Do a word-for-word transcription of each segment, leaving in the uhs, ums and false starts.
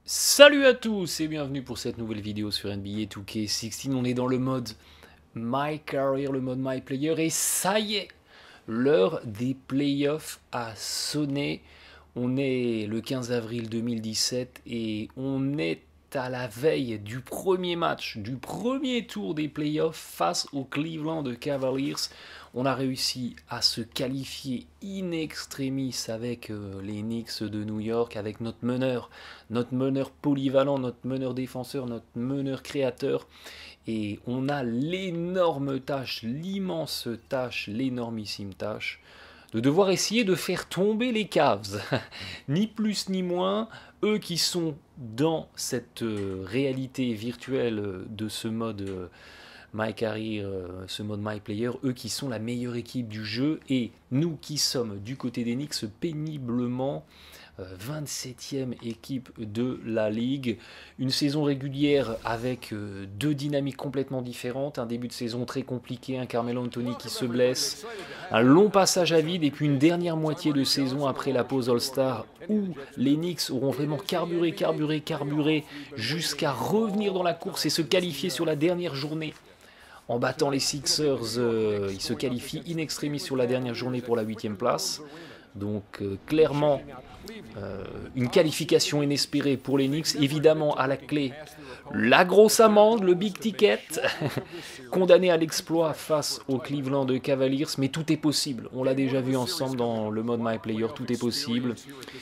Salut à tous et bienvenue pour cette nouvelle vidéo sur N B A deux K seize. On est dans le mode My Career, le mode My Player, et ça y est, l'heure des playoffs a sonné. On est le quinze avril deux mille dix-sept et on est à la veille du premier match, du premier tour des playoffs face aux Cleveland Cavaliers. On a réussi à se qualifier in extremis avec euh, les Knicks de New York, avec notre meneur, notre meneur polyvalent, notre meneur défenseur, notre meneur créateur. Et on a l'énorme tâche, l'immense tâche, l'énormissime tâche de devoir essayer de faire tomber les Cavs. Ni plus ni moins, eux qui sont dans cette euh, réalité virtuelle euh, de ce mode euh, My Career, euh, ce mode My Player, eux qui sont la meilleure équipe du jeu, et nous qui sommes du côté des Knicks péniblement euh, vingt-septième équipe de la ligue. Une saison régulière avec euh, deux dynamiques complètement différentes, un début de saison très compliqué, un Carmelo Anthony qui se blesse, un long passage à vide et puis une dernière moitié de saison après la pause All-Star où les Knicks auront vraiment carburé, carburé, carburé jusqu'à revenir dans la course et se qualifier sur la dernière journée. En battant les Sixers, euh, ils se qualifient in extremis sur la dernière journée pour la huitième place. Donc euh, clairement, euh, une qualification inespérée pour les Knicks. Évidemment, à la clé, la grosse amende, le big ticket, condamné à l'exploit face aux Cleveland Cavaliers. Mais tout est possible. On l'a déjà vu ensemble dans le mode My Player, tout est possible.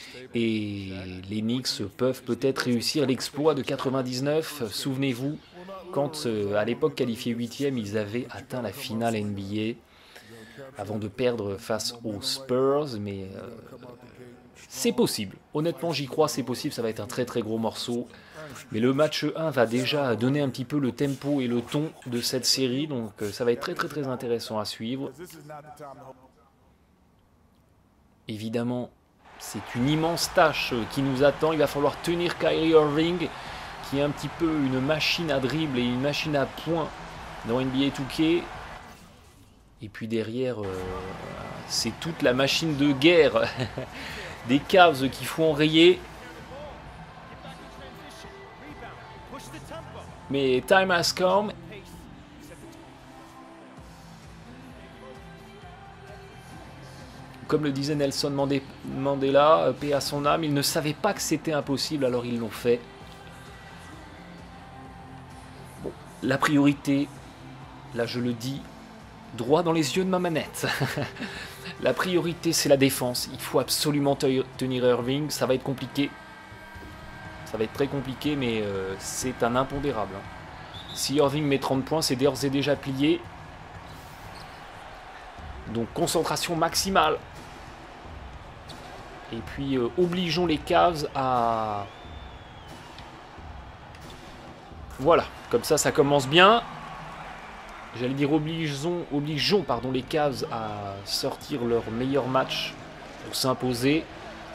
Et les Knicks peuvent peut-être réussir l'exploit de quatre-vingt-dix-neuf. Souvenez-vous, quand euh, à l'époque qualifiés huitième, ils avaient atteint la finale N B A avant de perdre face aux Spurs, mais euh, c'est possible. Honnêtement, j'y crois, c'est possible, ça va être un très très gros morceau. Mais le match un va déjà donner un petit peu le tempo et le ton de cette série, donc euh, ça va être très très très intéressant à suivre. Évidemment, c'est une immense tâche qui nous attend. Il va falloir tenir Kyrie Irving, qui est un petit peu une machine à dribble et une machine à points dans N B A deux K. Et puis derrière, euh, c'est toute la machine de guerre des Cavs qu'il faut enrayer. Mais time has come. Comme le disait Nelson Mandela, paix à son âme, ils ne savaient pas que c'était impossible, alors ils l'ont fait. Bon, la priorité, là je le dis, droit dans les yeux de ma manette. La priorité, c'est la défense. Il faut absolument tenir Irving. Ça va être compliqué. Ça va être très compliqué, mais euh, c'est un impondérable. Si Irving met trente points, c'est d'ores et déjà plié. Donc concentration maximale. Et puis euh, obligeons les Cavs à... Voilà, comme ça, ça commence bien. J'allais dire obligeons, obligeons pardon, les Cavs à sortir leur meilleur match pour s'imposer.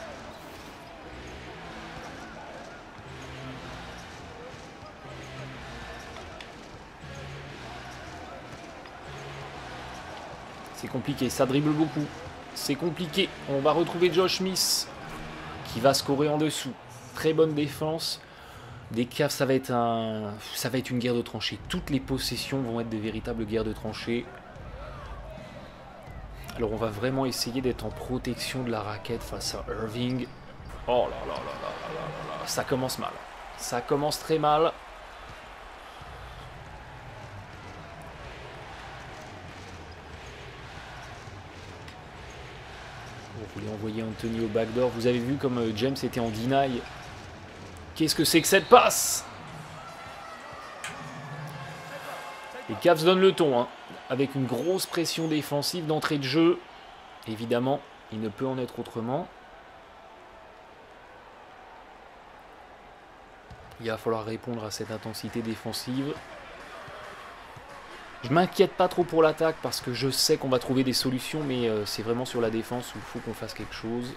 C'est compliqué, ça dribble beaucoup. C'est compliqué. On va retrouver Josh Smith qui va scorer en dessous. Très bonne défense. Des Cavs, ça va être un, ça va être une guerre de tranchées. Toutes les possessions vont être des véritables guerres de tranchées. Alors on va vraiment essayer d'être en protection de la raquette face à Irving. Oh là là là là là là là, ça commence mal. Ça commence très mal. Vous voulez envoyer Anthony au backdoor. Vous avez vu comme James était en deny. Qu'est-ce que c'est que cette passe? Les Cavs donnent le ton, hein, avec une grosse pression défensive d'entrée de jeu. Évidemment, il ne peut en être autrement. Il va falloir répondre à cette intensité défensive. Je m'inquiète pas trop pour l'attaque parce que je sais qu'on va trouver des solutions, mais euh, c'est vraiment sur la défense où il faut qu'on fasse quelque chose.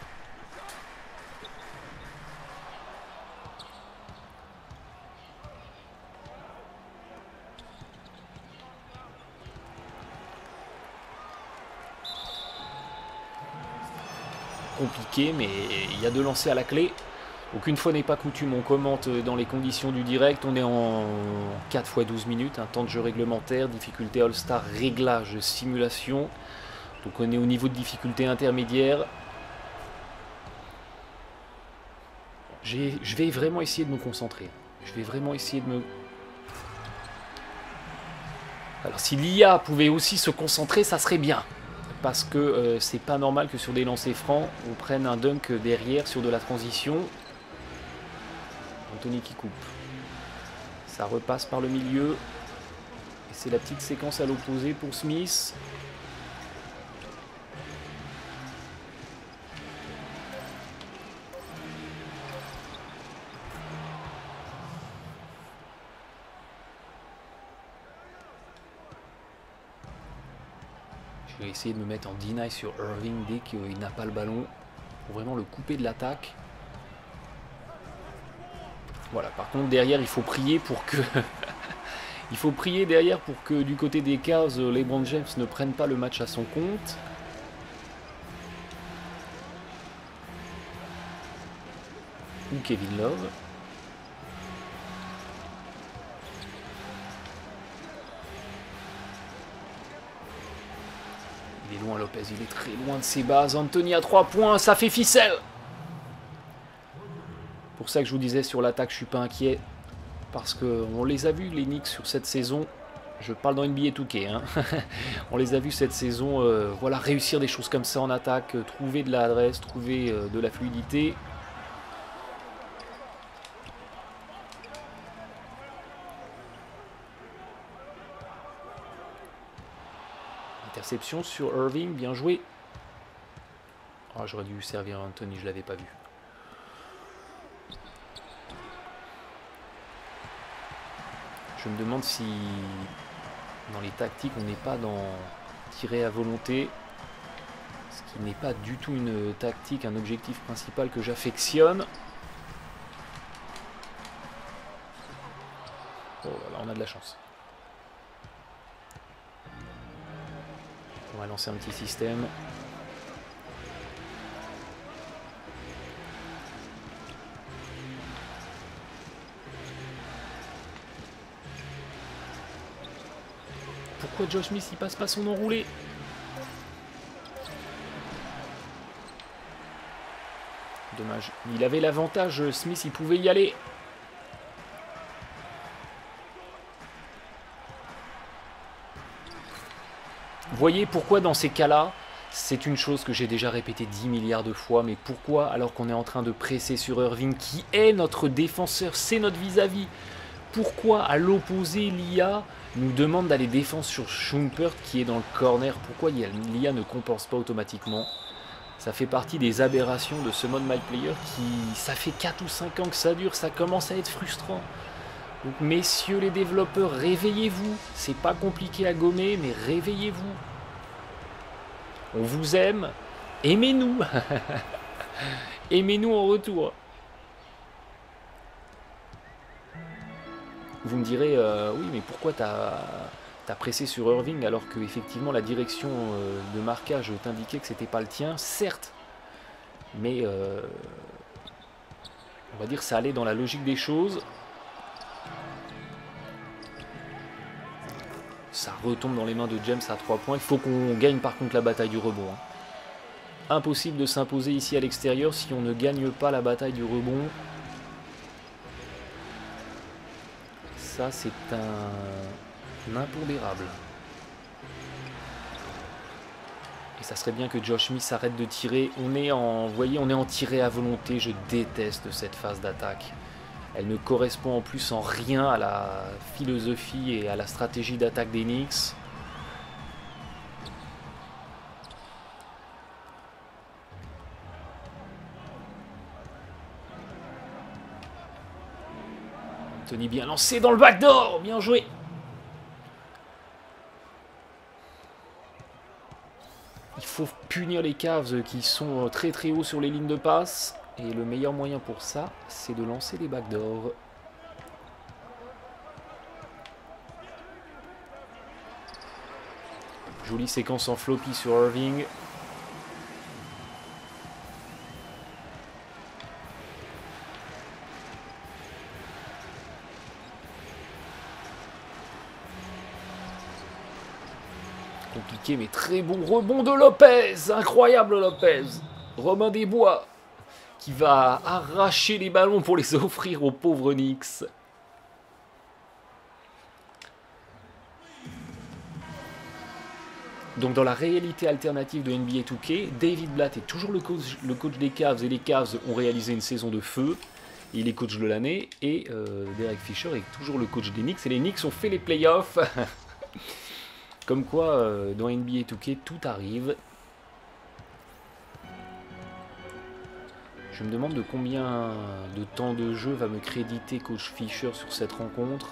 Compliqué, mais il y a deux lancers à la clé. Aucune fois n'est pas coutume, on commente dans les conditions du direct, on est en quatre fois douze minutes, un temps de jeu réglementaire, difficulté All-Star, réglage, simulation. Donc on est au niveau de difficulté intermédiaire. Je vais vraiment essayer de me concentrer. Je vais vraiment essayer de me... Alors si l'I A pouvait aussi se concentrer, ça serait bien. Parce que euh, c'est pas normal que sur des lancers francs, on prenne un dunk derrière sur de la transition. Anthony qui coupe. Ça repasse par le milieu. Et c'est la petite séquence à l'opposé pour Smith. Je vais essayer de me mettre en deny sur Irving dès qu'il n'a pas le ballon. Pour vraiment le couper de l'attaque. Voilà, par contre derrière il faut prier pour que il faut prier derrière pour que du côté des Cavs, LeBron James ne prenne pas le match à son compte. Ou Kevin Love. Il est loin Lopez, il est très loin de ses bases. Anthony à trois points, ça fait ficelle. C'est pour ça que je vous disais sur l'attaque, je suis pas inquiet. Parce qu'on les a vus, les Knicks, sur cette saison. Je parle dans N B A deux K. Hein. On les a vus cette saison euh, voilà, réussir des choses comme ça en attaque. Euh, trouver de l'adresse, trouver euh, de la fluidité. Interception sur Irving, bien joué. Oh, j'aurais dû servir Anthony, je l'avais pas vu. Je me demande si dans les tactiques on n'est pas dans tirer à volonté, ce qui n'est pas du tout une tactique, un objectif principal que j'affectionne. Oh là, on a de la chance. On va lancer un petit système. Pourquoi Josh Smith il passe pas son enroulé? Dommage. Il avait l'avantage, Smith il pouvait y aller. Voyez pourquoi dans ces cas-là, c'est une chose que j'ai déjà répété dix milliards de fois, mais pourquoi alors qu'on est en train de presser sur Irving, qui est notre défenseur, c'est notre vis-à-vis, pourquoi à l'opposé l'I A nous demande d'aller défendre sur Shumpert qui est dans le corner? Pourquoi l'I A ne compense pas automatiquement? Ça fait partie des aberrations de ce mode My Player qui, ça fait quatre ou cinq ans que ça dure, ça commence à être frustrant. Donc messieurs les développeurs, réveillez-vous. C'est pas compliqué à gommer, mais réveillez-vous. On vous aime, aimez-nous. Aimez-nous en retour. Vous me direz, euh, oui, mais pourquoi t'as t'as pressé sur Irving alors que effectivement la direction euh, de marquage t'indiquait que c'était pas le tien? Certes, mais euh, on va dire que ça allait dans la logique des choses. Ça retombe dans les mains de James à trois points. Il faut qu'on gagne par contre la bataille du rebond. Hein. Impossible de s'imposer ici à l'extérieur si on ne gagne pas la bataille du rebond. Ça, c'est un... un impondérable. Et ça serait bien que Josh Smith arrête de tirer. On est en, vous voyez, on est en tiré à volonté. Je déteste cette phase d'attaque. Elle ne correspond en plus en rien à la philosophie et à la stratégie d'attaque des Knicks. Anthony bien lancé dans le backdoor, bien joué. Il faut punir les Cavs qui sont très très hauts sur les lignes de passe. Et le meilleur moyen pour ça, c'est de lancer les backdoors. Jolie séquence en floppy sur Irving. compliqué, mais très bon rebond de Lopez. Incroyable Lopez. Robin des Bois qui va arracher les ballons pour les offrir aux pauvres Knicks. Donc dans la réalité alternative de N B A deux K, David Blatt est toujours le coach, le coach des Cavs et les Cavs ont réalisé une saison de feu. Il est coach de l'année et euh, Derek Fisher est toujours le coach des Knicks et les Knicks ont fait les playoffs. Comme quoi euh, dans N B A deux K tout arrive. Je me demande de combien de temps de jeu va me créditer coach Fisher sur cette rencontre.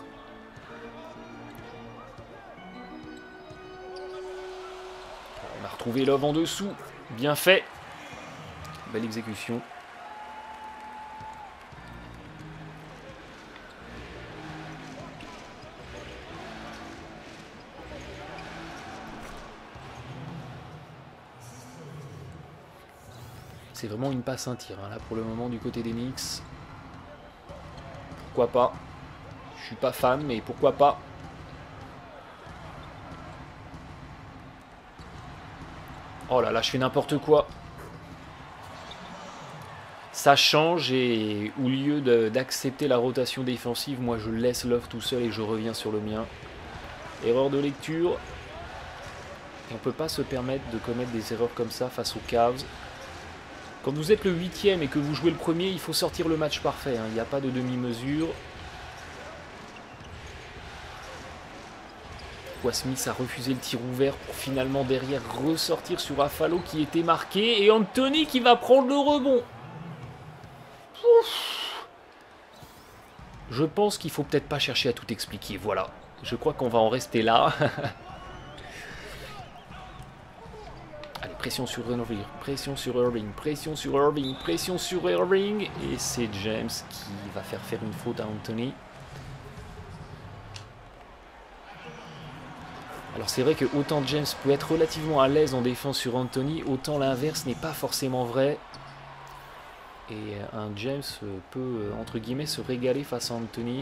On a retrouvé Love en dessous. Bien fait. Belle exécution. C'est vraiment une passe, un tir, hein, là pour le moment du côté des Knicks. Pourquoi pas? Je suis pas fan, mais pourquoi pas? Oh là là, je fais n'importe quoi. Ça change et au lieu d'accepter la rotation défensive, moi je laisse Love tout seul et je reviens sur le mien. Erreur de lecture. Et on peut pas se permettre de commettre des erreurs comme ça face aux Cavs. Quand vous êtes le huitième et que vous jouez le premier, il faut sortir le match parfait. Hein. Il n'y a pas de demi-mesure. Smith a refusé le tir ouvert pour finalement derrière ressortir sur Affalo qui était marqué. Et Anthony qui va prendre le rebond. Ouf. Je pense qu'il faut peut-être pas chercher à tout expliquer. Voilà. Je crois qu'on va en rester là. Allez, pression sur Irving, pression sur Irving, pression sur Irving, pression sur Irving. Et c'est James qui va faire faire une faute à Anthony. Alors c'est vrai que autant James peut être relativement à l'aise en défense sur Anthony, autant l'inverse n'est pas forcément vrai. Et un James peut, entre guillemets, se régaler face à Anthony.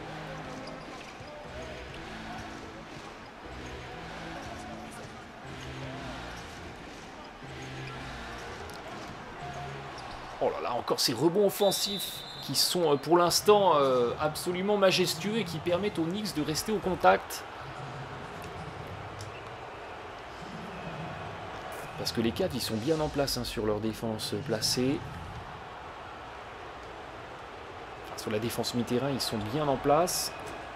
Oh là là, encore ces rebonds offensifs qui sont pour l'instant euh, absolument majestueux et qui permettent aux Knicks de rester au contact. Parce que les Cavs, ils sont bien en place hein, sur leur défense placée. Enfin, sur la défense mi-terrain, ils sont bien en place.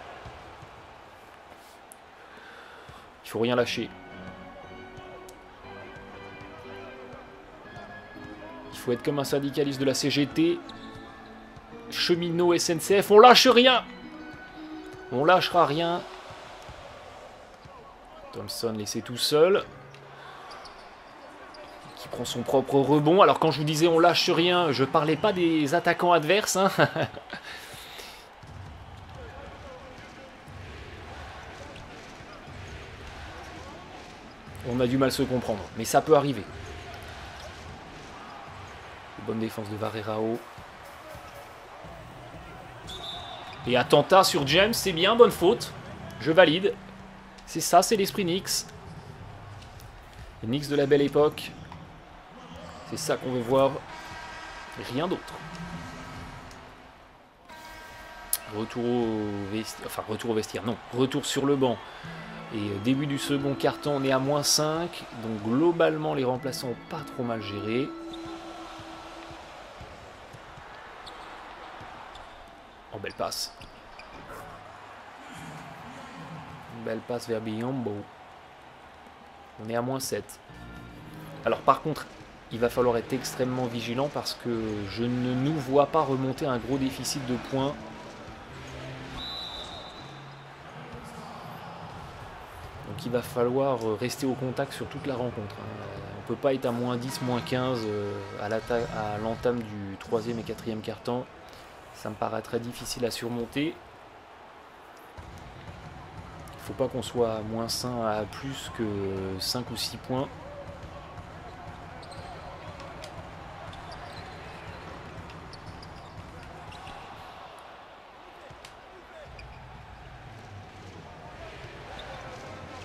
Il faut rien lâcher. Il faut être comme un syndicaliste de la C G T. Cheminot S N C F, on lâche rien. On lâchera rien. Thompson laissé tout seul. Qui prend son propre rebond. Alors quand je vous disais on lâche rien, je parlais pas des attaquants adverses. Hein. On a du mal à se comprendre, mais ça peut arriver. Bonne défense de Varerao. Et attentat sur James, c'est bien, bonne faute. Je valide. C'est ça, c'est l'esprit Knicks. Les Knicks de la belle époque. C'est ça qu'on veut voir. Et rien d'autre. Retour au vestiaire. Enfin, retour au vestiaire, non. Retour sur le banc. Et début du second carton, on est à moins cinq. Donc globalement, les remplaçants n'ont pas trop mal géré. Oh, belle passe. Une belle passe vers Biombo. On est à moins sept. Alors par contre, il va falloir être extrêmement vigilant parce que je ne nous vois pas remonter un gros déficit de points. Donc il va falloir rester au contact sur toute la rencontre. On ne peut pas être à moins dix, moins quinze à l'entame du troisième et quatrième quart-temps. Ça me paraît très difficile à surmonter. Il ne faut pas qu'on soit à moins cinq à plus que cinq ou six points.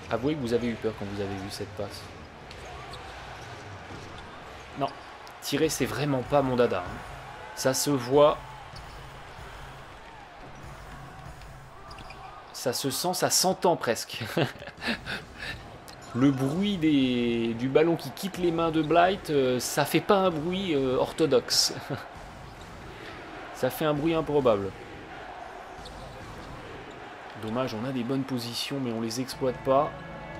Avouez que vous avez eu peur quand vous avez vu cette passe. Non, tirer c'est vraiment pas mon dada. Hein. Ça se voit. Ça se sent, ça s'entend presque. Le bruit des, du ballon qui quitte les mains de Blight, euh, ça fait pas un bruit euh, orthodoxe. Ça fait un bruit improbable. Dommage, on a des bonnes positions, mais on les exploite pas.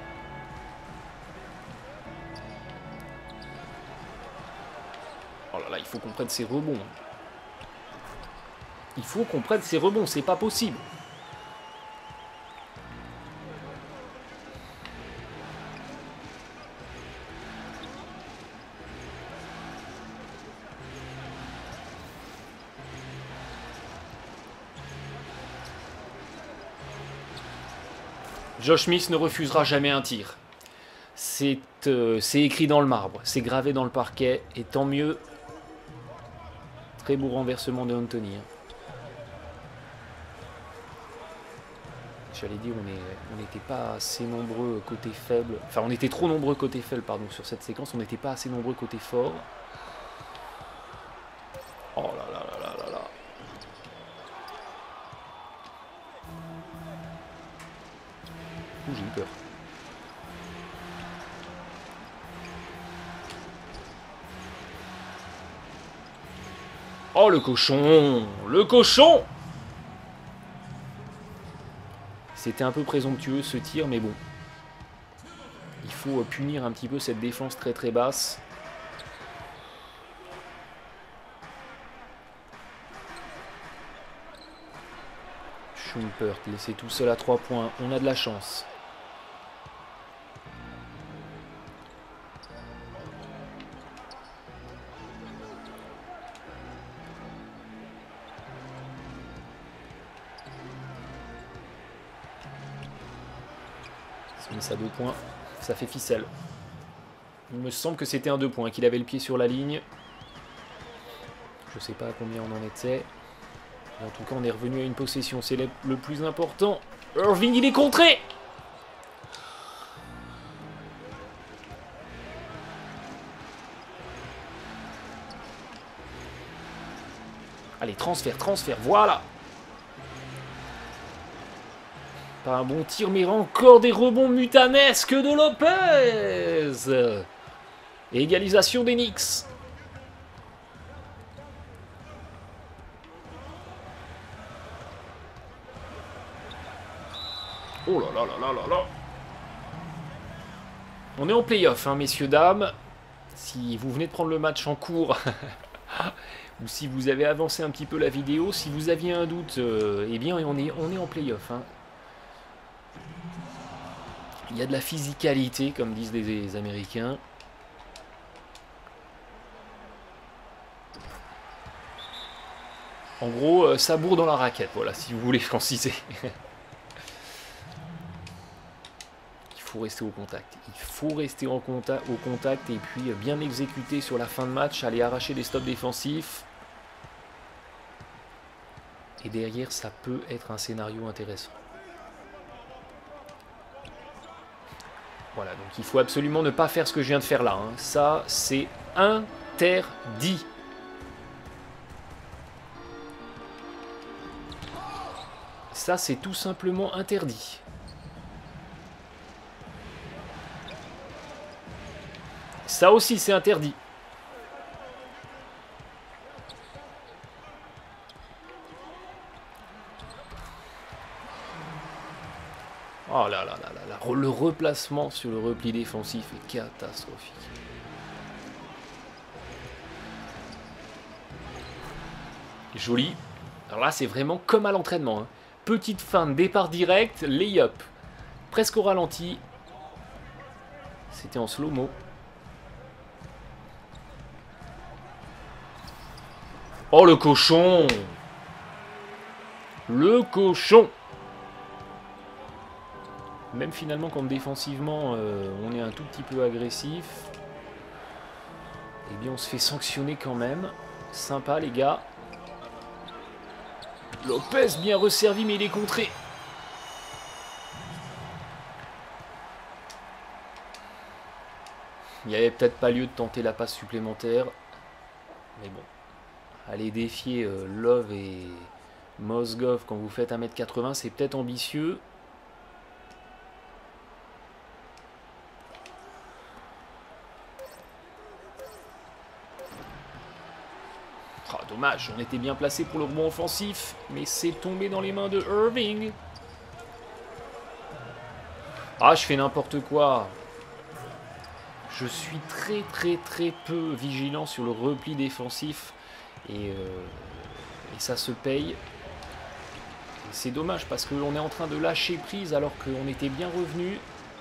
Oh là là, il faut qu'on prenne ces rebonds. Il faut qu'on prenne ces rebonds, c'est pas possible. Josh Smith ne refusera jamais un tir. C'est euh, écrit dans le marbre, c'est gravé dans le parquet, et tant mieux. Très beau renversement de Anthony. Hein. J'allais dire, on n'était pas assez nombreux côté faible. Enfin, on était trop nombreux côté faible, pardon, sur cette séquence. On n'était pas assez nombreux côté fort. Oh là là là là là là. Ouh, j'ai eu peur. Oh, le cochon! Le cochon! C'était un peu présomptueux ce tir, mais bon. Il faut punir un petit peu cette défense très très basse. Schumpert, laissé tout seul à trois points. On a de la chance. Ça deux points, ça fait ficelle. Il me semble que c'était un deux points, qu'il avait le pied sur la ligne. Je sais pas à combien on en était. Mais en tout cas, on est revenu à une possession, c'est le, le plus important. Irving, il est contré! Allez, transfert, transfert, voilà! Pas un bon tir, mais encore des rebonds mutanesques de Lopez. Et égalisation des Knicks. Oh là là là là là là. On est en play-off, hein, messieurs, dames. Si vous venez de prendre le match en cours, ou si vous avez avancé un petit peu la vidéo, si vous aviez un doute, euh, eh bien, on est, on est en play-off, hein. Il y a de la physicalité, comme disent les, les Américains. En gros, euh, ça bourre dans la raquette, voilà, si vous voulez franciser. Il faut rester au contact. Il faut rester en contact, au contact et puis bien exécuter sur la fin de match, aller arracher des stops défensifs. Et derrière, ça peut être un scénario intéressant. Voilà, donc il faut absolument ne pas faire ce que je viens de faire là. Hein. Ça, c'est interdit. Ça, c'est tout simplement interdit. Ça aussi, c'est interdit. Oh là là là là là, le replacement sur le repli défensif est catastrophique. Joli. Alors là, c'est vraiment comme à l'entraînement. Hein. Petite fin de départ direct, lay-up. Presque au ralenti. C'était en slow-mo. Oh, le cochon! Le cochon! Même finalement, quand défensivement, euh, on est un tout petit peu agressif, eh bien, on se fait sanctionner quand même. Sympa, les gars. Lopez, bien resservi, mais il est contré. Il n'y avait peut-être pas lieu de tenter la passe supplémentaire. Mais bon. Aller défier euh, Love et Mozgov quand vous faites un mètre quatre-vingts, c'est peut-être ambitieux. Oh, dommage, on était bien placé pour le rebond offensif, mais c'est tombé dans les mains de Irving. Ah, je fais n'importe quoi. Je suis très très très peu vigilant sur le repli défensif. Et, euh, et ça se paye. C'est dommage parce qu'on est en train de lâcher prise alors qu'on était bien revenu.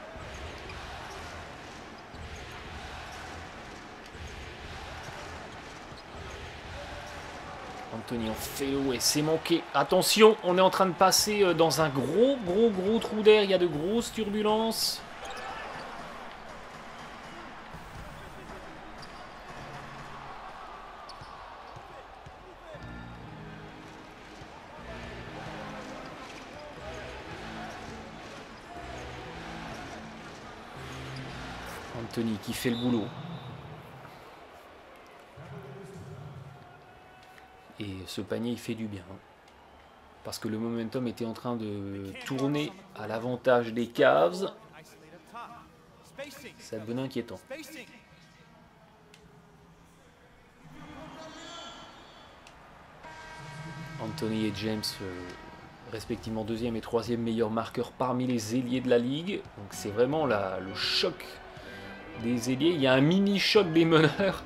Anthony en fait l'eau et c'est manqué. Attention, on est en train de passer dans un gros gros gros trou d'air. Il y a de grosses turbulences. Anthony qui fait le boulot. Et ce panier, il fait du bien. Parce que le momentum était en train de tourner à l'avantage des Cavs. Ça devenait inquiétant. Anthony et James, euh, respectivement deuxième et troisième meilleurs marqueurs parmi les ailiers de la ligue. Donc c'est vraiment la, le choc des ailiers. Il y a un mini choc des meneurs.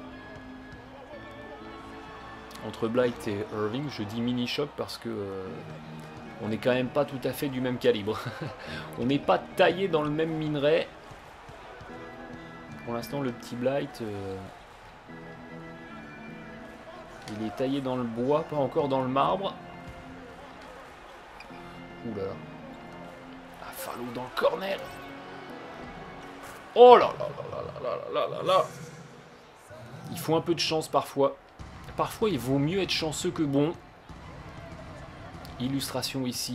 Entre Blight et Irving, je dis mini choc parce que euh, on n'est quand même pas tout à fait du même calibre. On n'est pas taillé dans le même minerai. Pour l'instant, le petit Blight, euh, il est taillé dans le bois, pas encore dans le marbre. Oula. Ah, Fallow dans le corner. Oh là là là là là là là là. Il faut un peu de chance parfois. Parfois, il vaut mieux être chanceux que bon. Illustration ici.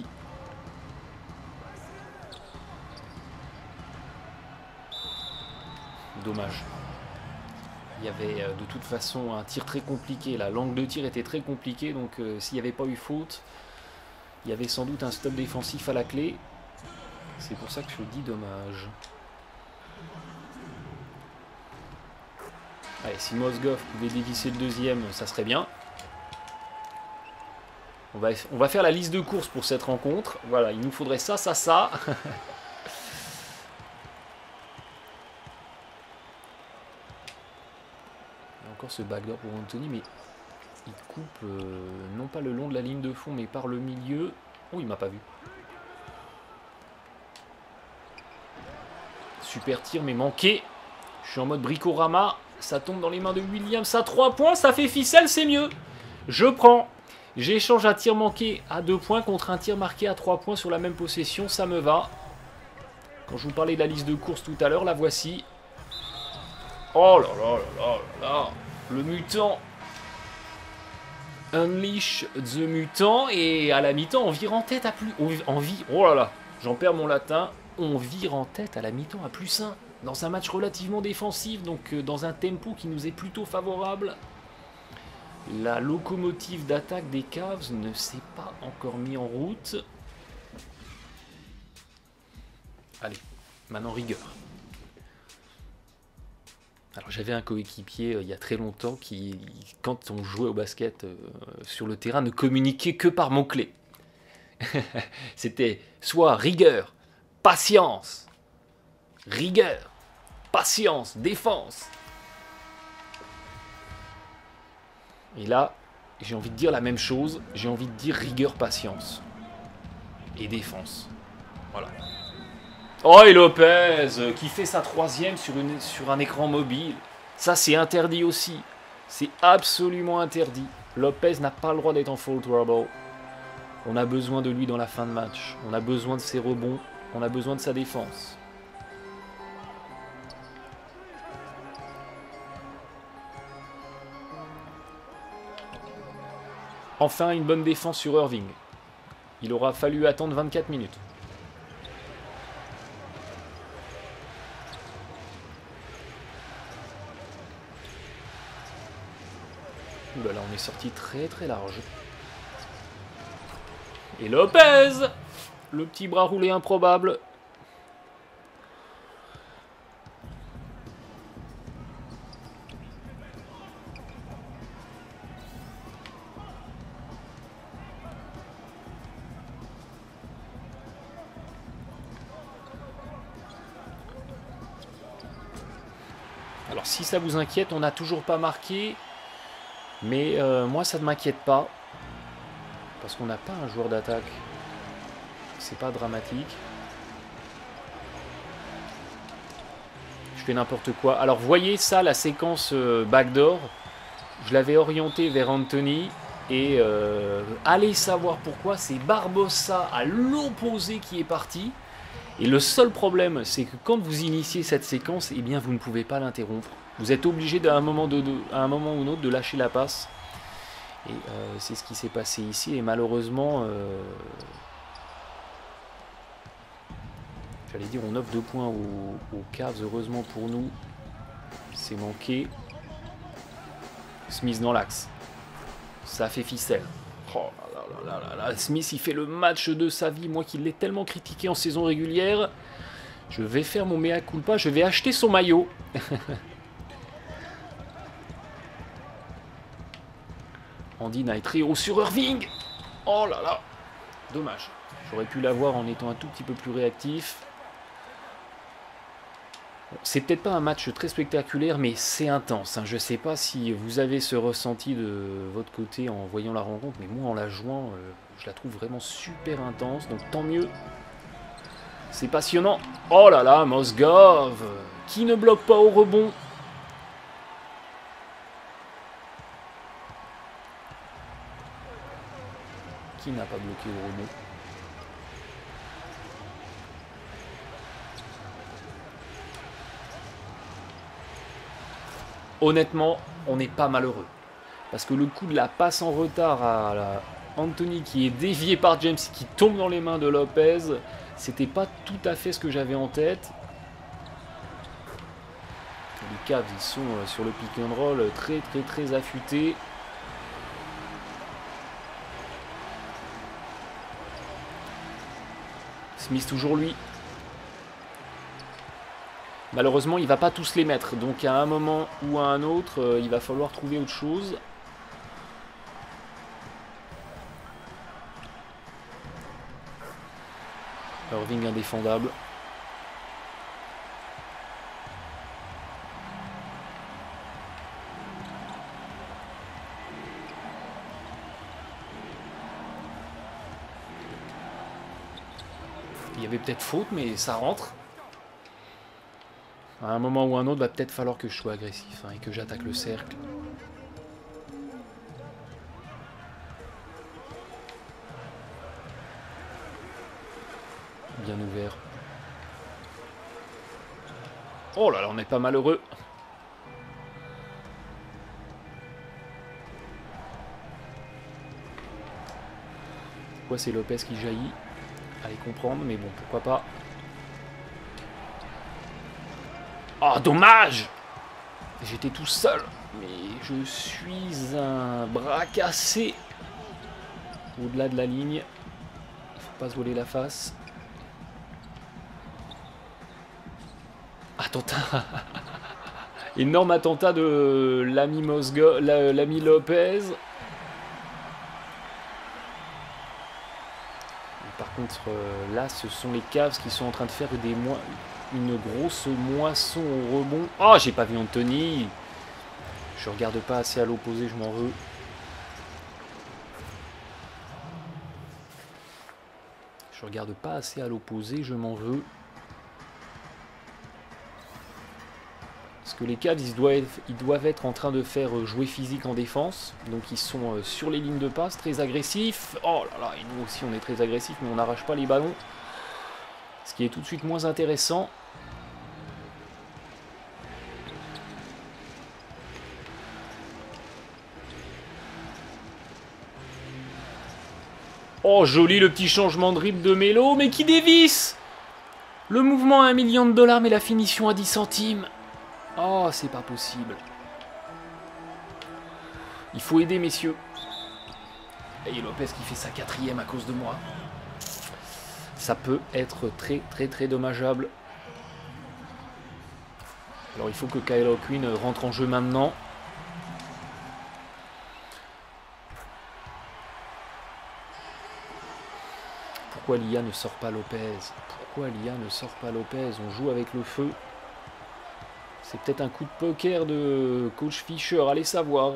Dommage. Il y avait euh, de toute façon un tir très compliqué là. L'angle de tir était très compliqué. Donc euh, s'il n'y avait pas eu faute, il y avait sans doute un stop défensif à la clé. C'est pour ça que je dis dommage. Allez, si Mozgov pouvait dévisser le deuxième, ça serait bien. On va, on va faire la liste de courses pour cette rencontre. Voilà, il nous faudrait ça, ça, ça. Il y a encore ce backdoor pour Anthony, mais il coupe euh, non pas le long de la ligne de fond, mais par le milieu. Oh, il m'a pas vu. Super tir, mais manqué. Je suis en mode bricorama. Ça tombe dans les mains de Williams à trois points. Ça fait ficelle, c'est mieux. Je prends. J'échange un tir manqué à deux points contre un tir marqué à trois points sur la même possession. Ça me va. Quand je vous parlais de la liste de courses tout à l'heure, la voici. Oh là là là là là. Le mutant. Unleash the mutant. Et à la mi-temps, on vire en tête à plus... On vire... Oh là là. J'en perds mon latin. On vire en tête à la mi-temps à plus un. Dans un match relativement défensif, donc euh, dans un tempo qui nous est plutôt favorable. La locomotive d'attaque des Cavs ne s'est pas encore mis en route. Allez, maintenant rigueur. Alors j'avais un coéquipier euh, il y a très longtemps qui, quand on jouait au basket euh, sur le terrain, ne communiquait que par mots-clés. C'était soit rigueur, patience, rigueur, patience, défense. Et là, j'ai envie de dire la même chose. J'ai envie de dire rigueur, patience. Et défense. Voilà. Oh, et Lopez qui fait sa troisième sur, une, sur un écran mobile. Ça, c'est interdit aussi. C'est absolument interdit. Lopez n'a pas le droit d'être en foul trouble. On a besoin de lui dans la fin de match. On a besoin de ses rebonds. On a besoin de sa défense. Enfin, une bonne défense sur Irving. Il aura fallu attendre vingt-quatre minutes. Ouh là là, on est sorti très très large. Et Lopez, le petit bras roulé improbable. Alors si ça vous inquiète, on n'a toujours pas marqué. Mais euh, moi ça ne m'inquiète pas. Parce qu'on n'a pas un joueur d'attaque. C'est pas dramatique. Je fais n'importe quoi. Alors voyez ça, la séquence euh, backdoor. Je l'avais orienté vers Anthony. Et euh, allez savoir pourquoi. C'est Barbosa à l'opposé qui est parti. Et le seul problème, c'est que quand vous initiez cette séquence, eh bien vous ne pouvez pas l'interrompre. Vous êtes obligé à un moment, de, de, à un moment ou un autre de lâcher la passe. Et euh, c'est ce qui s'est passé ici. Et malheureusement, euh, j'allais dire on offre deux points aux, aux Cavs. Heureusement pour nous, c'est manqué. Smith dans l'axe. Ça fait ficelle. Oh là là là là là. Smith, il fait le match de sa vie. Moi qui l'ai tellement critiqué en saison régulière. Je vais faire mon mea culpa. Je vais acheter son maillot. Andy Night Trio sur Irving. Oh là là. Dommage. J'aurais pu l'avoir en étant un tout petit peu plus réactif. Bon, c'est peut-être pas un match très spectaculaire, mais c'est intense. Hein. Je sais pas si vous avez ce ressenti de votre côté en voyant la rencontre, mais moi en la jouant, euh, je la trouve vraiment super intense. Donc tant mieux. C'est passionnant. Oh là là, Mozgov, qui ne bloque pas au rebond. Qui n'a pas bloqué au rebond? Honnêtement, on n'est pas malheureux. Parce que le coup de la passe en retard à la Anthony qui est dévié par James et qui tombe dans les mains de Lopez, c'était pas tout à fait ce que j'avais en tête. Les Cavs, ils sont sur le pick and roll très très très affûtés. Smith toujours lui. Malheureusement, il ne va pas tous les mettre. Donc à un moment ou à un autre, euh, il va falloir trouver autre chose. Irving indéfendable. Il y avait peut-être faute, mais ça rentre. À un moment ou un autre, va peut-être falloir que je sois agressif hein, et que j'attaque le cercle. Bien ouvert. Oh là là, on n'est pas malheureux. Pourquoi c'est Lopez qui jaillit? Allez comprendre, mais bon, pourquoi pas. Oh, dommage! J'étais tout seul, mais je suis un bras cassé. Au-delà de la ligne. Il faut pas se voler la face. Attentat. Énorme attentat de l'ami Mozgo, l'ami Lopez. Par contre, euh, là, ce sont les Cavs qui sont en train de faire des mois, une grosse moisson au rebond. Oh, j'ai pas vu Anthony. Je regarde pas assez à l'opposé, je m'en veux. Je regarde pas assez à l'opposé, je m'en veux. Parce que les Cavs, ils doivent, ils doivent être en train de faire jouer physique en défense. Donc ils sont sur les lignes de passe, très agressifs. Oh là là, et nous aussi on est très agressifs, mais on n'arrache pas les ballons. Ce qui est tout de suite moins intéressant. Oh, joli le petit changement de dribble de Melo, mais qui dévisse! Le mouvement à un million de dollars, mais la finition à dix centimes. Oh, c'est pas possible. Il faut aider, messieurs. Et Lopez qui fait sa quatrième à cause de moi. Ça peut être très très très dommageable. Alors il faut que Kylo Quinn rentre en jeu maintenant. Pourquoi Lia ne sort pas Lopez? Pourquoi Lia ne sort pas Lopez? On joue avec le feu. C'est peut-être un coup de poker de coach Fischer, allez savoir.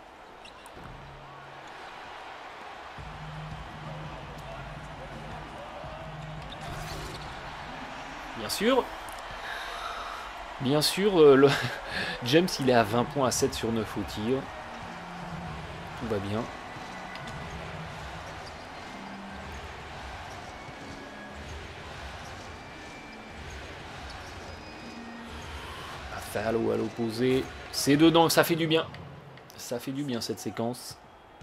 Bien sûr. Bien sûr, euh, le... James il est à vingt points à sept sur neuf au tir. Tout va bien. Fallo à l'opposé. C'est dedans, ça fait du bien. Ça fait du bien cette séquence.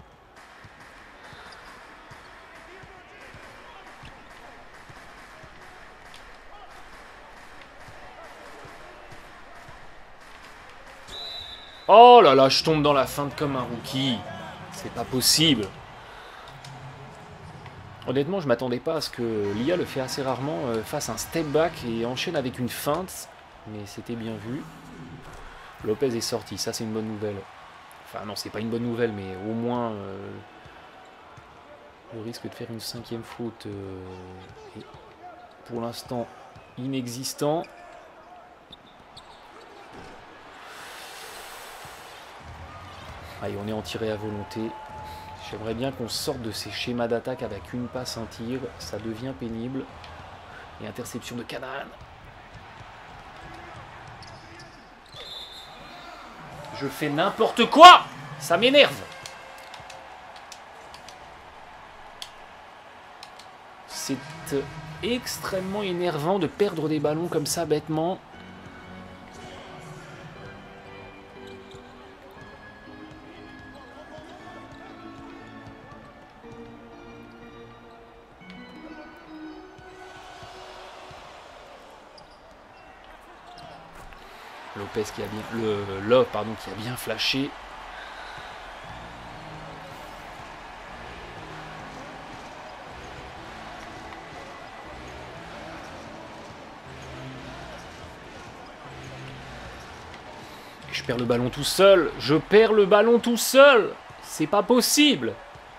Oh là là, je tombe dans la feinte comme un rookie. C'est pas possible. Honnêtement, je m'attendais pas à ce que Lia le fait assez rarement, euh, fasse un step back et enchaîne avec une feinte. Mais c'était bien vu. Lopez est sorti, ça c'est une bonne nouvelle. Enfin non, c'est pas une bonne nouvelle, mais au moins euh, le risque de faire une cinquième faute euh, est pour l'instant inexistant. Allez, on est en tiré à volonté. J'aimerais bien qu'on sorte de ces schémas d'attaque avec une passe, un tir. Ça devient pénible. Et interception de Canaan. Je fais n'importe quoi! Ça m'énerve! C'est extrêmement énervant de perdre des ballons comme ça bêtement. Lopez qui a bien le Love pardon qui a bien flashé. Et je perds le ballon tout seul. Je perds le ballon tout seul. C'est pas possible.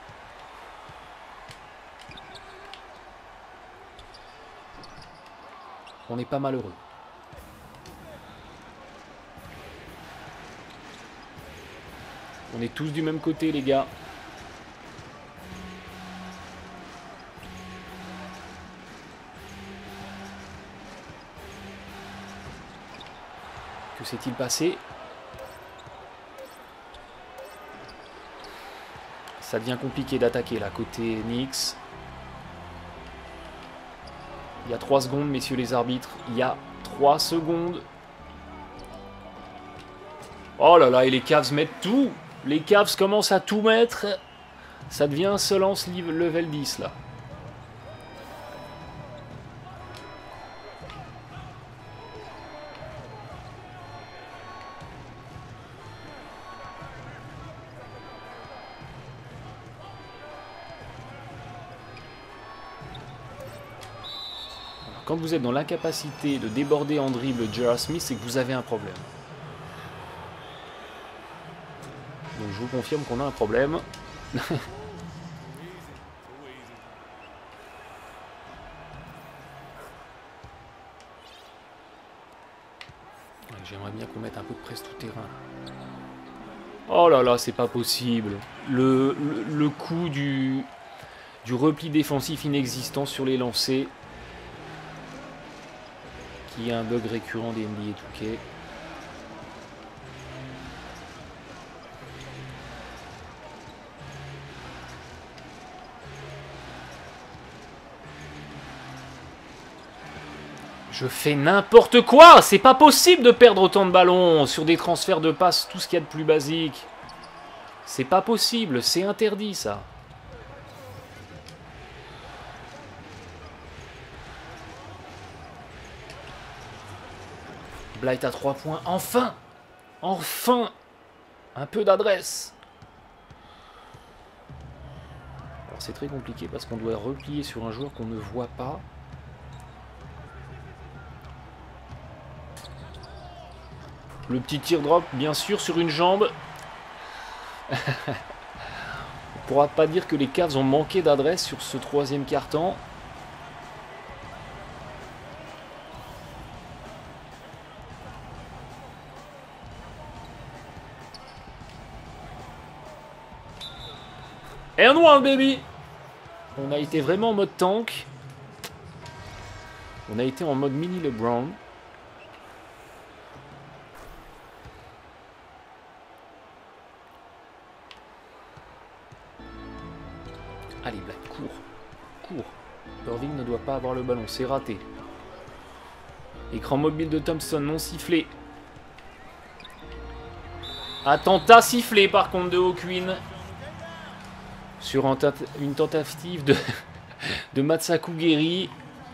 On n'est pas malheureux. On est tous du même côté, les gars. Que s'est-il passé? Ça devient compliqué d'attaquer là, côté Knicks. Il y a trois secondes, messieurs les arbitres. Il y a trois secondes. Oh là là, et les Cavs mettent tout. Les Cavs commencent à tout mettre. Ça devient un seul lance level dix là. Quand vous êtes dans l'incapacité de déborder en dribble J R. Smith, c'est que vous avez un problème. Donc je vous confirme qu'on a un problème. J'aimerais bien qu'on mette un peu de presse tout terrain. Oh là là, c'est pas possible. Le, le, le coup du, du repli défensif inexistant sur les lancers. Qui est un bug récurrent des N B A deux K. Je fais n'importe quoi. C'est pas possible de perdre autant de ballons sur des transferts de passes, tout ce qu'il y a de plus basique. C'est pas possible, c'est interdit ça. Blight à trois points, enfin. Enfin. Un peu d'adresse. c'est très compliqué parce qu'on doit replier sur un joueur qu'on ne voit pas. Le petit tir drop, bien sûr, sur une jambe. On ne pourra pas dire que les Cavs ont manqué d'adresse sur ce troisième quart-temps. And one, baby! On a été vraiment en mode tank. On a été en mode mini LeBron. Allez, Black, cours. Cours. Irving ne doit pas avoir le ballon, c'est raté. Écran mobile de Thompson, non sifflé. Attentat sifflé par contre de O'Quinn. Sur une tentative de, de Matsaku Geri.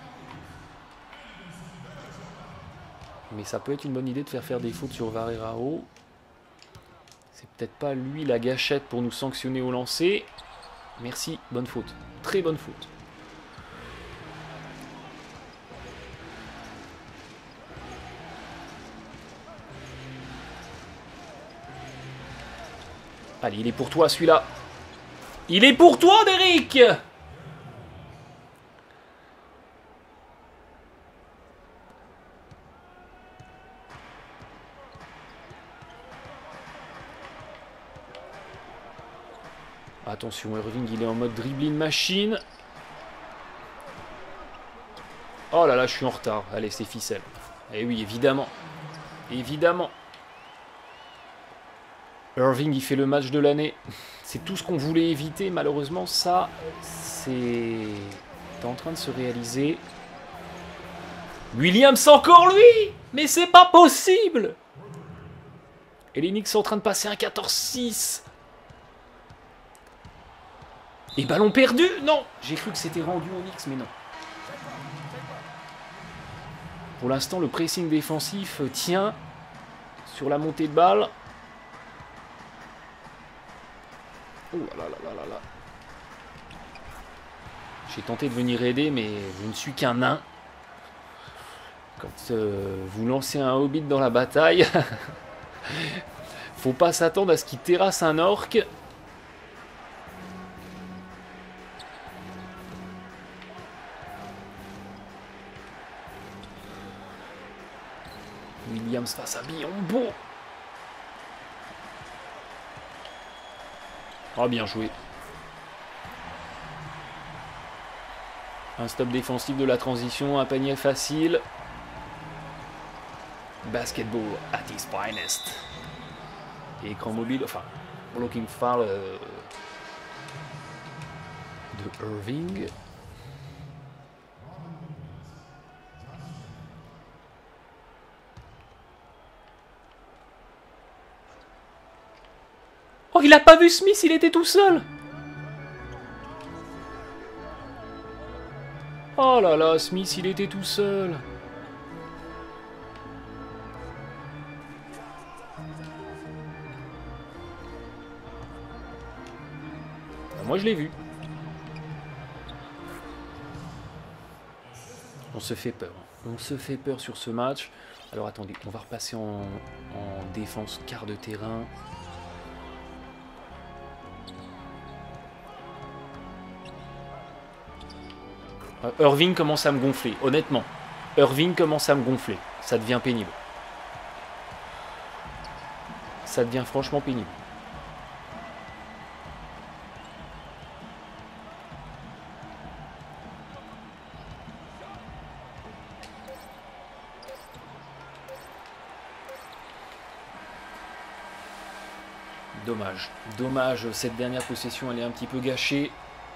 Mais ça peut être une bonne idée de faire faire des fautes sur Varerao. C'est peut-être pas lui la gâchette pour nous sanctionner au lancer. Merci, bonne faute. Très bonne faute. Allez, il est pour toi celui-là. Il est pour toi, Derrick! Attention, Irving, il est en mode dribbling machine. Oh là là, je suis en retard. Allez, c'est ficelle. Eh oui, évidemment. Évidemment. Irving, il fait le match de l'année. C'est tout ce qu'on voulait éviter. Malheureusement, ça, c'est en train de se réaliser. Williams, encore lui! Mais c'est pas possible! Et les Knicks sont en train de passer un quatorze six. Et ballon perdu? Non! J'ai cru que c'était rendu aux Knicks, mais non. Pour l'instant, le pressing défensif tient sur la montée de balle. Oh là là là là là. J'ai tenté de venir aider, mais je ne suis qu'un nain. Quand euh, vous lancez un hobbit dans la bataille, faut pas s'attendre à ce qu'il terrasse un orc. Williams face à Biyombo. Oh, bien joué. Un stop défensif de la transition, un panier facile. Basketball at its finest. Et écran mobile, enfin, blocking foul euh, de Irving. Oh, il a pas vu Smith, il était tout seul. Oh là là, Smith, il était tout seul. Moi, je l'ai vu. On se fait peur. On se fait peur sur ce match. Alors, attendez, on va repasser en, en défense quart de terrain. Irving commence à me gonfler, honnêtement. Irving commence à me gonfler. Ça devient pénible. Ça devient franchement pénible. Dommage. Dommage, cette dernière possession, elle est un petit peu gâchée.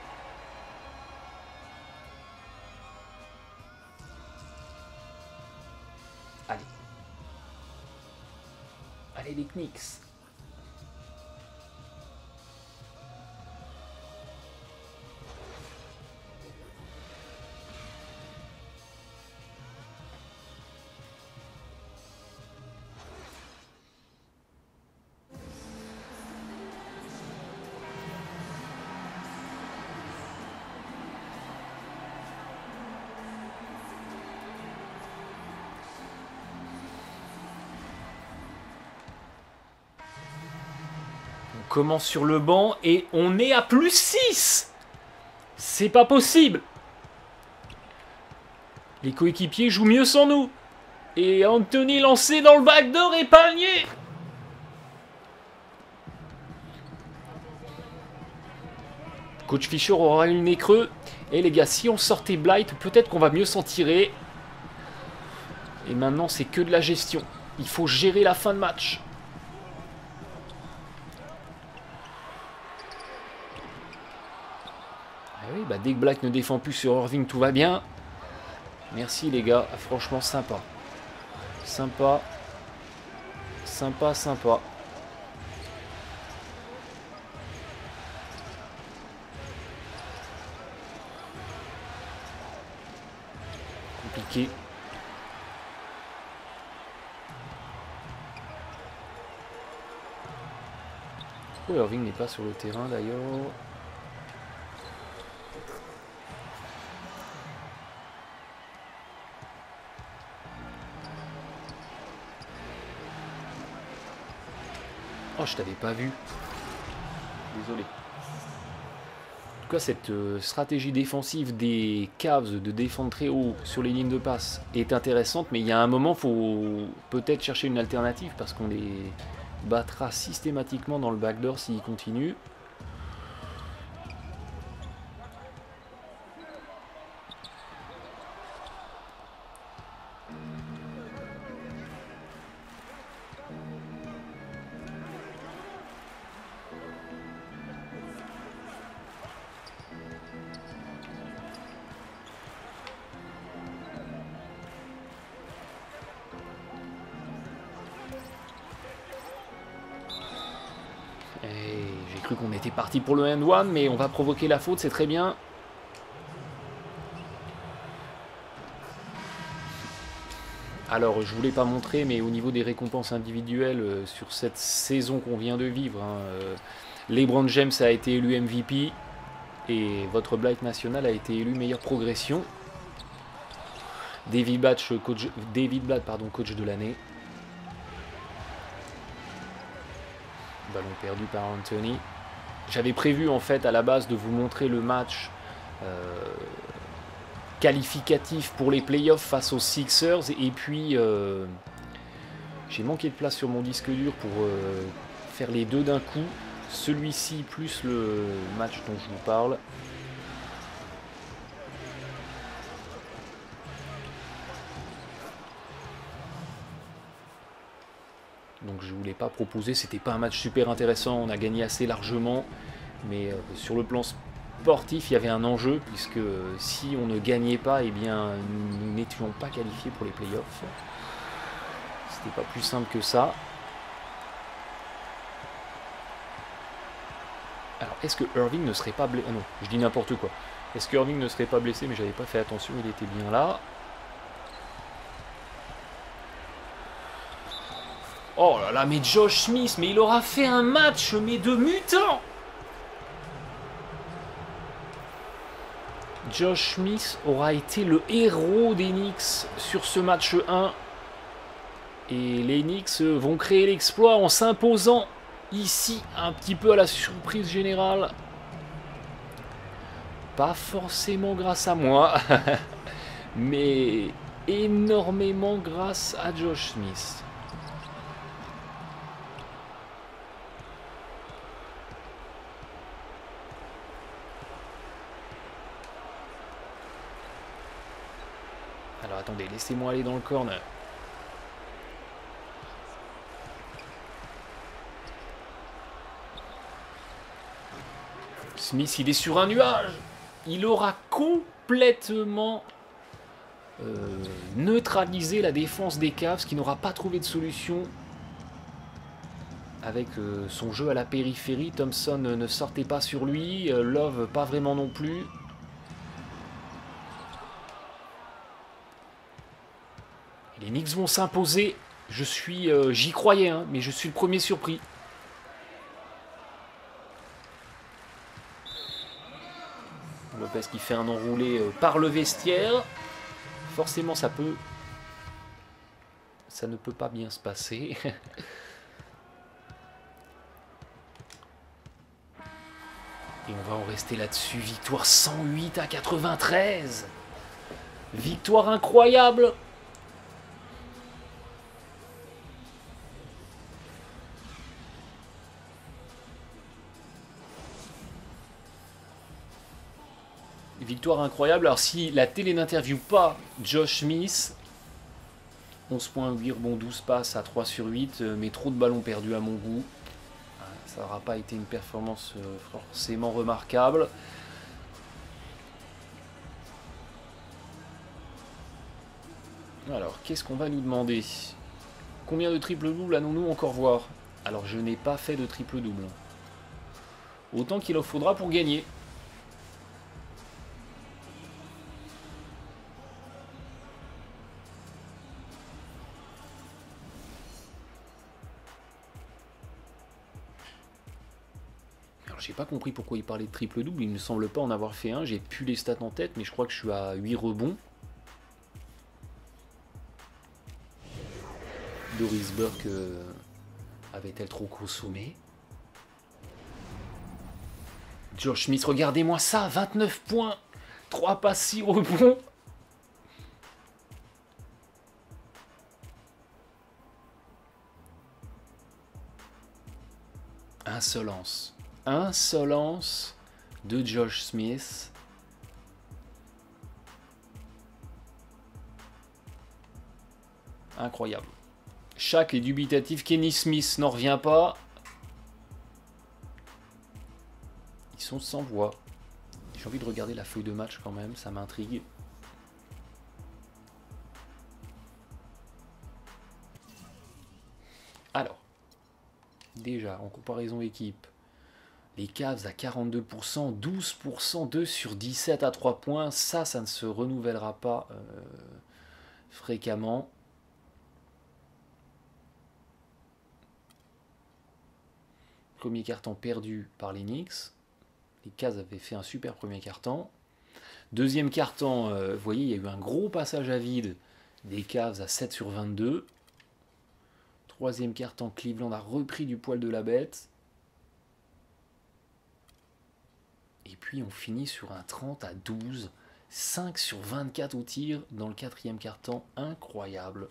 Allez. Allez, les Knicks. commence sur le banc et on est à plus six. C'est pas possible. Les coéquipiers jouent mieux sans nous. Et Anthony lancé dans le backdoor et panier. Coach Fischer aura eu le nez creux. Et les gars, si on sortait Blight, peut-être qu'on va mieux s'en tirer. Et maintenant, c'est que de la gestion. Il faut gérer la fin de match. Ah oui, bah dès que Blight ne défend plus sur Irving, tout va bien. Merci les gars, franchement sympa. Sympa. Sympa, sympa. Compliqué. Pourquoi Irving n'est pas sur le terrain d'ailleurs? Oh, je t'avais pas vu. Désolé. En tout cas, cette euh, stratégie défensive des Cavs de défendre très haut sur les lignes de passe est intéressante, mais il y a un moment, il faut peut-être chercher une alternative parce qu'on les battra systématiquement dans le backdoor s'ils continuent. J'ai cru qu'on était parti pour le end one, mais on va provoquer la faute, c'est très bien. Alors, je ne voulais pas montrer, mais au niveau des récompenses individuelles euh, sur cette saison qu'on vient de vivre, hein, euh, LeBron James a été élu M V P et votre Blight National a été élu meilleure progression. David Blatt, coach, David Blatt, pardon, coach de l'année. Ballon perdu par Anthony. J'avais prévu en fait à la base de vous montrer le match euh, qualificatif pour les playoffs face aux Sixers et puis euh, j'ai manqué de place sur mon disque dur pour euh, faire les deux d'un coup. Celui-ci plus le match dont je vous parle. Donc je ne voulais pas proposer, c'était pas un match super intéressant, on a gagné assez largement, mais euh, sur le plan sportif il y avait un enjeu, puisque euh, si on ne gagnait pas, eh bien nous n'étions pas qualifiés pour les playoffs. C'était pas plus simple que ça. Alors est-ce que Irving ne serait pas blessé? Ah non, je dis n'importe quoi. Est-ce que Irving ne serait pas blessé? Mais j'avais pas fait attention, il était bien là. Oh là là, mais Josh Smith, mais il aura fait un match, mais de mutant. Josh Smith aura été le héros des Knicks sur ce match un. Et les Knicks vont créer l'exploit en s'imposant ici, un petit peu à la surprise générale. Pas forcément grâce à moi, mais énormément grâce à Josh Smith. Alors attendez, laissez-moi aller dans le corner. Smith, il est sur un nuage. Il aura complètement euh, neutralisé la défense des Cavs, qui n'aura pas trouvé de solution avec euh, son jeu à la périphérie. Thompson ne sortait pas sur lui, euh, Love pas vraiment non plus. Les Knicks vont s'imposer. Je suis, euh, j'y croyais, hein, mais je suis le premier surpris. Lopez qui fait un enroulé euh, par le vestiaire. Forcément, ça peut, ça ne peut pas bien se passer. Et on va en rester là-dessus. Victoire cent huit à quatre-vingt-treize. Victoire incroyable. Victoire incroyable. Alors si la télé n'interviewe pas Josh Smith, onze points, huit rebonds, douze passes à trois sur huit, mais trop de ballons perdus à mon goût. Ça n'aura pas été une performance forcément remarquable. Alors, qu'est-ce qu'on va nous demander? Combien de triple-double allons-nous encore voir? Alors, je n'ai pas fait de triple-double. Autant qu'il en faudra pour gagner. Alors, j'ai pas compris pourquoi il parlait de triple-double. Il ne me semble pas en avoir fait un. J'ai plus les stats en tête, mais je crois que je suis à huit rebonds. Doris Burke euh, avait-elle trop consommé? Josh Smith, regardez-moi ça, vingt-neuf points, trois passes, six rebonds. Insolence. Insolence de Josh Smith. Incroyable. Shaq est dubitatif. Kenny Smith n'en revient pas. Ils sont sans voix. J'ai envie de regarder la feuille de match quand même. Ça m'intrigue. Alors. Déjà, en comparaison équipe. Les Cavs à quarante-deux pour cent. douze pour cent. deux sur dix-sept à trois points. Ça, ça ne se renouvellera pas euh, fréquemment. Premier carton perdu par les Knicks. Les Cavs avaient fait un super premier carton. Deuxième carton, euh, vous voyez, il y a eu un gros passage à vide des Cavs à sept sur vingt-deux. Troisième carton, Cleveland a repris du poil de la bête. Et puis on finit sur un trente à douze. cinq sur vingt-quatre au tir dans le quatrième carton. Incroyable.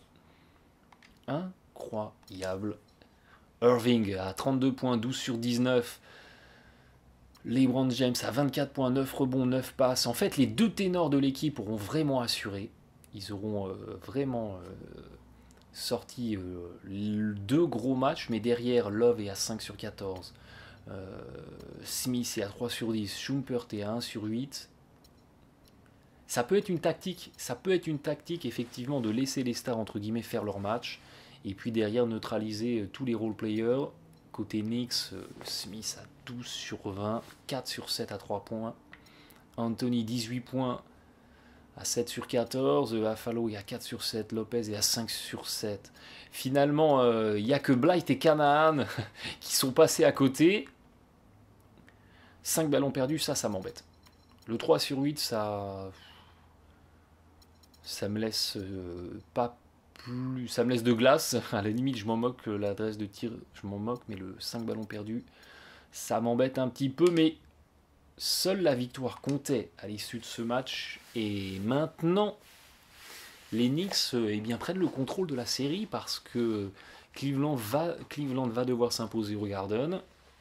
Incroyable. Irving à trente-deux points, douze sur dix-neuf. LeBron James à vingt-quatre points, neuf rebonds, neuf passes. En fait, les deux ténors de l'équipe auront vraiment assuré. Ils auront euh, vraiment euh, sorti euh, deux gros matchs, mais derrière, Love est à cinq sur quatorze. Euh, Smith est à trois sur dix. Schumpert est à un sur huit. Ça peut être une tactique, ça peut être une tactique effectivement de laisser les stars entre guillemets faire leur match. Et puis derrière, neutraliser tous les role-players. Côté Knicks, Smith à douze sur vingt, quatre sur sept à trois points. Anthony, dix-huit points à sept sur quatorze. Affalo est à quatre sur sept. Lopez est à cinq sur sept. Finalement, il euh, n'y a que Blight et Canaan qui sont passés à côté. cinq ballons perdus, ça, ça m'embête. Le trois sur huit, ça... Ça me laisse euh, pas... Plus, ça me laisse de glace, à la limite je m'en moque, l'adresse de tir je m'en moque, mais le cinq ballons perdus, ça m'embête un petit peu, mais seule la victoire comptait à l'issue de ce match, et maintenant les Knicks eh bien, prennent le contrôle de la série, parce que Cleveland va, Cleveland va devoir s'imposer au Garden.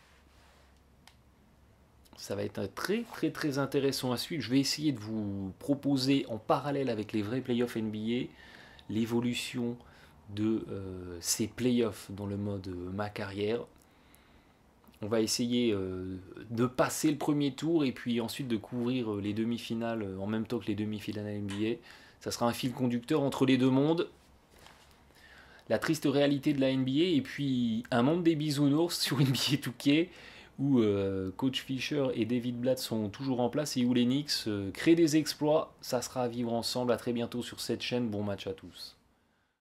Ça va être très très très intéressant à suivre. Je vais essayer de vous proposer en parallèle avec les vrais playoffs N B A, l'évolution de euh, ces playoffs dans le mode euh, ma carrière. On va essayer euh, de passer le premier tour et puis ensuite de couvrir euh, les demi-finales euh, en même temps que les demi-finales N B A. Ça sera un fil conducteur entre les deux mondes. La triste réalité de la N B A et puis un monde des bisounours sur N B A deux K où euh, Coach Fisher et David Blatt sont toujours en place et où les Knicks euh, créent des exploits. Ça sera à vivre ensemble. À très bientôt sur cette chaîne. Bon match à tous.